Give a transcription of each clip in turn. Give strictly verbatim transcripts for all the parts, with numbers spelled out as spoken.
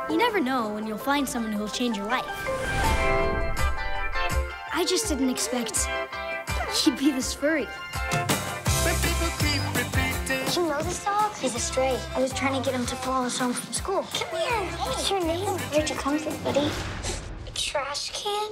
You never know when you'll find someone who'll change your life. I just didn't expect he'd be this furry. Do you know this dog? He's a stray. I was trying to get him to follow us home from school. Come here. What's your name? Where'd you come from, buddy? A trash can?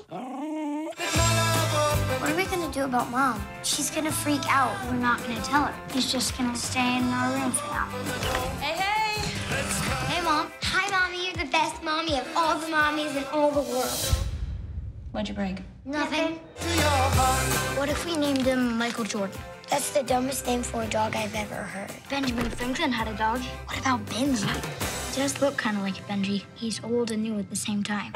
What are we gonna do about Mom? She's gonna freak out. We're not gonna tell her. He's just gonna stay in our room for now. Hey, hey! Hey, Mom. Hi, Mommy. You're the best mommy of all the mommies in all the world. What'd you break? Nothing. What if we named him Michael Jordan? That's the dumbest name for a dog I've ever heard. Benjamin Franklin had a dog. What about Benji? He does look kind of like Benji. He's old and new at the same time.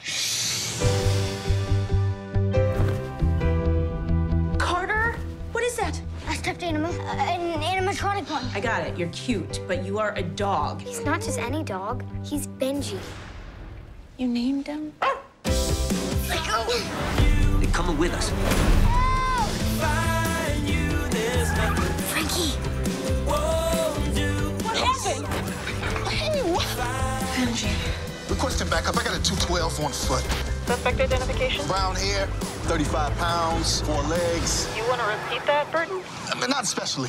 Carter? What is that? A stuffed animal. Uh, an animatronic one. I got it. You're cute, but you are a dog. He's not just any dog. He's Benji. You named him? Let go. They're coming with us. Frankie. What happened? Benji. Requesting backup. I got a two twelve on foot. Suspect identification? Brown hair, thirty-five pounds, four legs. You want to repeat that, Burton? I mean, not especially.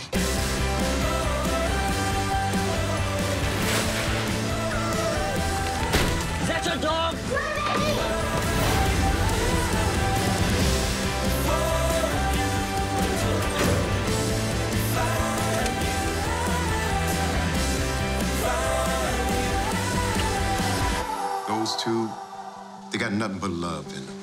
Is that your dog? Those two, they got nothing but love in them.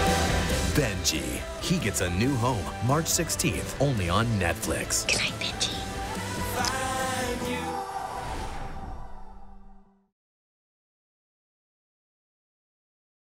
Benji. He gets a new home March sixteenth, only on Netflix. Good night, Benji.